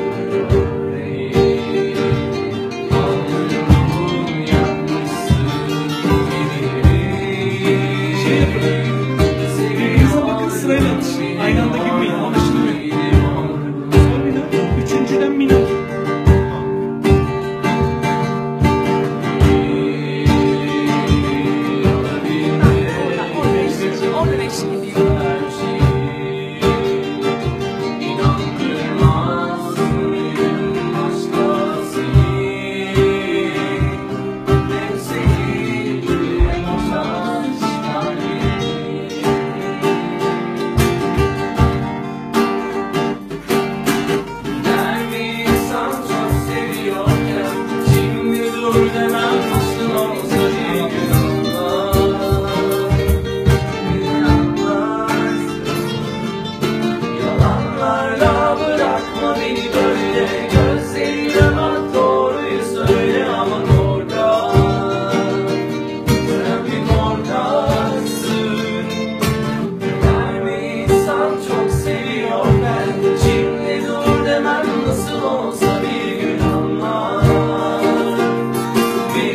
Şey yapın. Birbirinize bakın sırayla atışın. Aynı anda girmeyin. Alıştırmayın. Sol minör. Üçüncüden minör. on beş gidiyor. Nasıl olsa bir gün anlar.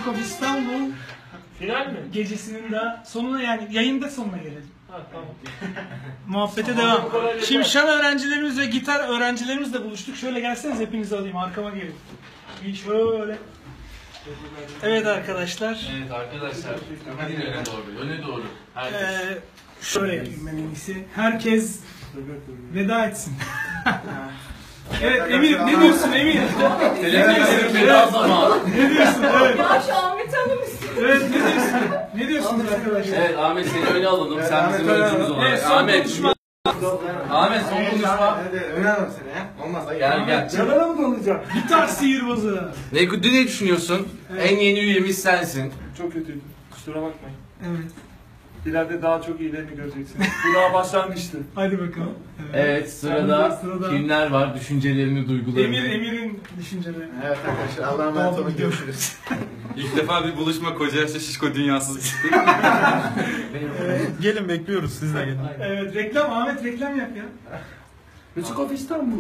Music of İstanbul Final mi? gecesinin de sonuna, yani yayında sonuna gelelim. Ha tamam. Muhabbete devam. Şimdi şan öğrencilerimiz ve gitar öğrencilerimizle buluştuk. Şöyle gelseniz, hepinizi alayım, arkama gelin. Bir şöyle. Evet arkadaşlar. Evet arkadaşlar. Hadi öne doğru. Öne doğru. Herkes. Ee, şöyle yapayım ben en iyisi. Herkes veda etsin. Evet Emir, ne diyorsun Emir? Televizyon veda zamanı. Ne diyorsun? Evet. Ya şu Ahmet'i alır mısın? Evet, ne diyorsun? Ne diyorsunuz arkadaşlar? Evet Ahmet seni öne alalım. Sen bizim Evet, öncümüz olarak. evet, son Ahmet. konuşma. Ahmet son konuşma. Öne alalım seni ya. Olmaz. Gel gel. Canına mı dolacak? Gitar sihirbazı. Ne, ne düşünüyorsun? En yeni üyemiz sensin. Çok kötüydü. Kusura bakmayın. Evet. İleride daha çok iyilerini göreceksiniz. Bu daha başlangıçtı. Hadi bakalım. Evet sırada Sırada- kimler var? Düşüncelerini, duygularını. Emir, Emir'in düşünceleri. Evet arkadaşlar Allah'a emanet olun. Görüşürüz. İlk defa bir buluşma koca yaşta şişko dünyasız çıktı. Gelin bekliyoruz siz de gelin. Evet, reklam. Ahmet reklam yap ya. Music of İstanbul.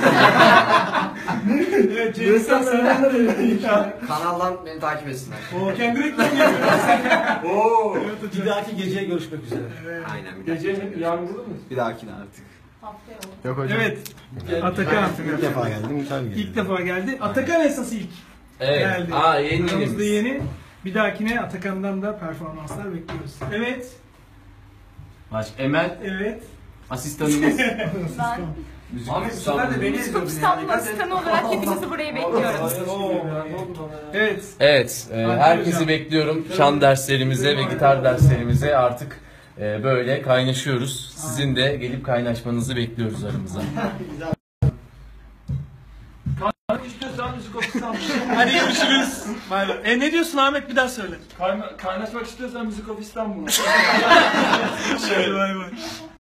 Evet, Ceylistan sen Kanaldan beni takip etsinler. O kendi reklam yapıyor. Oo. Evet hocam. Bir dahaki geceye görüşmek üzere. Aynen. Gece mi? Yarın burada mı? Bir dahakine artık. Haftaya olur. Yok hocam. Evet. Atakan. İlk defa geldim, gitar geldi. İlk defa geldi. Atakan esas ilk Evet. geldi. Aa yeni Aramızda üyemiz. yeni. Bir dahakine Atakan'dan da performanslar bekliyoruz. Evet. Başka Emel Evet. asistanımız. Ben Ahmet bu sefer de beni Music of İstanbul asistanı olarak hepinizi buraya bekliyorum. Ne oldu bana ya? Evet. Evet, e, Hadi herkesi hocam. bekliyorum. Şan derslerimize ve gitar derslerimize artık e, böyle kaynaşıyoruz. Sizin de gelip kaynaşmanızı bekliyoruz aramıza. İstiyorsan Music of İstanbul. Hadi görüşürüz. Bay bay. E ne diyorsun Ahmet, bir daha söyle. Kayna- kaynaşmak istiyorsan Music of İstanbul. Şöyle bay bay.